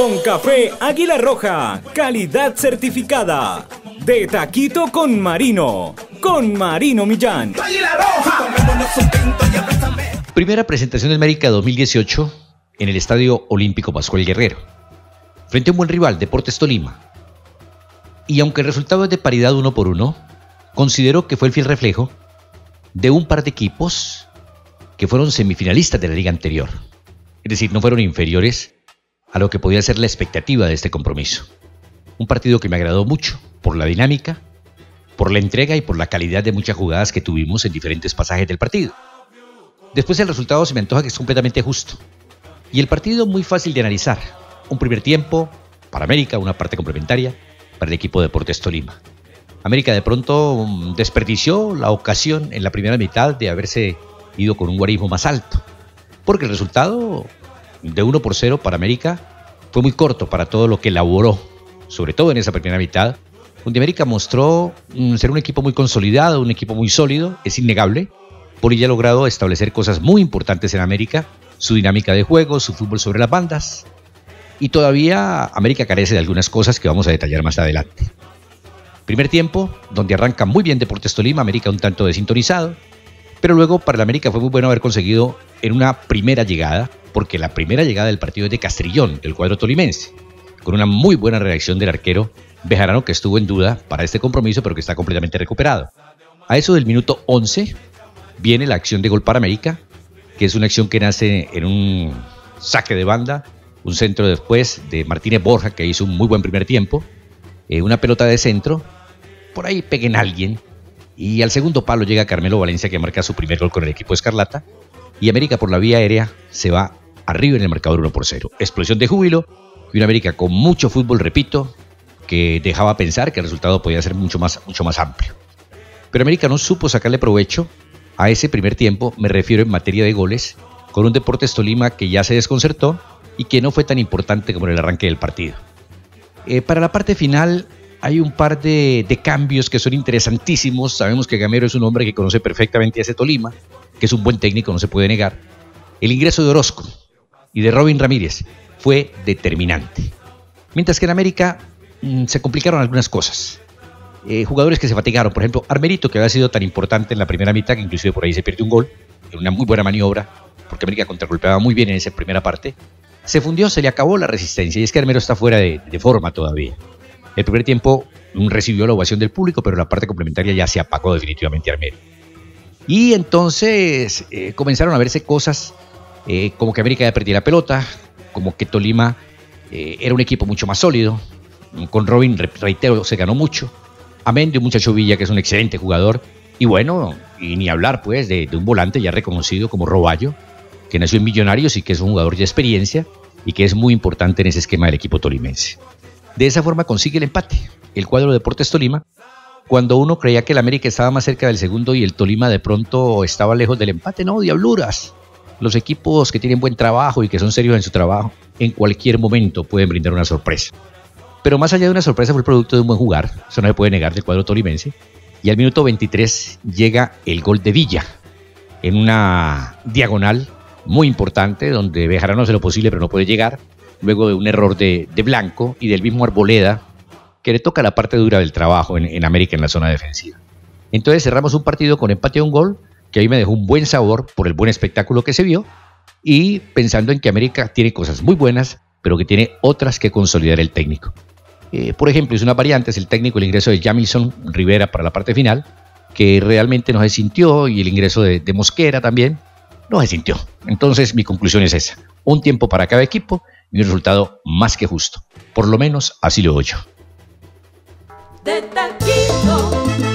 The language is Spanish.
Con café Águila Roja, calidad certificada. De taquito con Marino Millán. ¡Águila Roja! Primera presentación del América 2018 en el Estadio Olímpico Pascual Guerrero, frente a un buen rival, Deportes Tolima. Y aunque el resultado es de paridad 1-1, considero que fue el fiel reflejo de un par de equipos que fueron semifinalistas de la liga anterior. Es decir, no fueron inferiores a lo que podía ser la expectativa de este compromiso. Un partido que me agradó mucho por la dinámica, por la entrega y por la calidad de muchas jugadas que tuvimos en diferentes pasajes del partido. Después el resultado se me antoja que es completamente justo. Y el partido muy fácil de analizar. Un primer tiempo para América, una parte complementaria para el equipo de Deportes Tolima. América de pronto desperdició la ocasión en la primera mitad de haberse ido con un guarismo más alto, porque el resultado de 1-0 para América fue muy corto para todo lo que elaboró, sobre todo en esa primera mitad, donde América mostró ser un equipo muy consolidado, un equipo muy sólido, es innegable. Polilla ha logrado establecer cosas muy importantes en América, su dinámica de juego, su fútbol sobre las bandas, y todavía América carece de algunas cosas que vamos a detallar más adelante. Primer tiempo, donde arranca muy bien Deportes Tolima, América un tanto desintonizado, pero luego para el América fue muy bueno haber conseguido en una primera llegada, porque la primera llegada del partido es de Castrillón, del cuadro tolimense, con una muy buena reacción del arquero Bejarano, que estuvo en duda para este compromiso, pero que está completamente recuperado. A eso del minuto 11 viene la acción de gol para América, que es una acción que nace en un saque de banda, un centro después de Martínez Borja, que hizo un muy buen primer tiempo, una pelota de centro, por ahí pega en alguien, y al segundo palo llega Carmelo Valencia, que marca su primer gol con el equipo escarlata, y América por la vía aérea se va arriba en el marcador 1-0. Explosión de júbilo, y una América con mucho fútbol, repito, que dejaba pensar que el resultado podía ser mucho más amplio. Pero América no supo sacarle provecho a ese primer tiempo, me refiero en materia de goles, con un Deportes Tolima que ya se desconcertó y que no fue tan importante como en el arranque del partido. Para la parte final hay un par de cambios que son interesantísimos. Sabemos que Gamero es un hombre que conoce perfectamente a ese Tolima, que es un buen técnico, no se puede negar. El ingreso de Orozco y de Robin Ramírez fue determinante. Mientras que en América se complicaron algunas cosas. Jugadores que se fatigaron, por ejemplo, Armerito, que había sido tan importante en la primera mitad, que inclusive por ahí se pierde un gol, en una muy buena maniobra, porque América contragolpeaba muy bien en esa primera parte. Se fundió, se le acabó la resistencia, y es que Armero está fuera de forma todavía. El primer tiempo recibió la ovación del público, pero la parte complementaria ya se apagó definitivamente Armero. Y entonces comenzaron a verse cosas como que América ya perdía la pelota, como que Tolima era un equipo mucho más sólido. Con Robin, reitero, se ganó mucho. Amén de un muchacho Villa, que es un excelente jugador. Y bueno, y ni hablar pues de un volante ya reconocido como Roballo, que nació en Millonarios y que es un jugador de experiencia y que es muy importante en ese esquema del equipo tolimense. De esa forma consigue el empate el cuadro de Deportes Tolima, cuando uno creía que el América estaba más cerca del segundo y el Tolima de pronto estaba lejos del empate. No, diabluras. Los equipos que tienen buen trabajo y que son serios en su trabajo, en cualquier momento pueden brindar una sorpresa. Pero más allá de una sorpresa, fue el producto de un buen jugar, eso no se puede negar, del cuadro tolimense. Y al minuto 23 llega el gol de Villa, en una diagonal muy importante, donde Bejarano hace lo posible pero no puede llegar, luego de un error de Blanco y del mismo Arboleda, que le toca la parte dura del trabajo en América en la zona defensiva. Entonces cerramos un partido con empate a un gol, que a mí me dejó un buen sabor por el buen espectáculo que se vio, y pensando en que América tiene cosas muy buenas, pero que tiene otras que consolidar el técnico. Por ejemplo, hizo unas variantes el técnico, el ingreso de Jamilson Rivera para la parte final, que realmente no se sintió, y el ingreso de Mosquera también no se sintió. Entonces mi conclusión es esa: un tiempo para cada equipo y un resultado más que justo. Por lo menos así lo veo yo. De taquito.